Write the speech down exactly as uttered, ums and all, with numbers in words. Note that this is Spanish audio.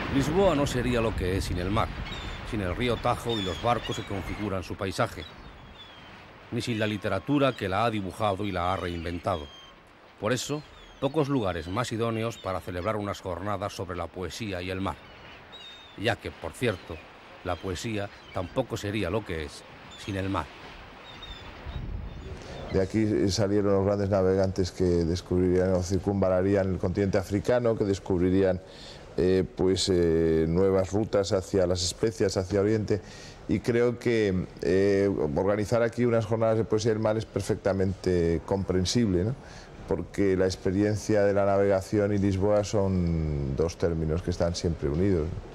Lisboa no sería lo que es sin el mar, sin el río Tajo y los barcos que configuran su paisaje, ni sin la literatura que la ha dibujado y la ha reinventado. Por eso, pocos lugares más idóneos para celebrar unas jornadas sobre la poesía y el mar, ya que, por cierto, la poesía tampoco sería lo que es sin el mar. De aquí salieron los grandes navegantes que descubrirían o circunvalarían el continente africano, que descubrirían eh, pues, eh, nuevas rutas hacia las especias, hacia Oriente, y creo que eh, organizar aquí unas jornadas de poesía del mar es perfectamente comprensible, ¿no? Porque la experiencia de la navegación y Lisboa son dos términos que están siempre unidos.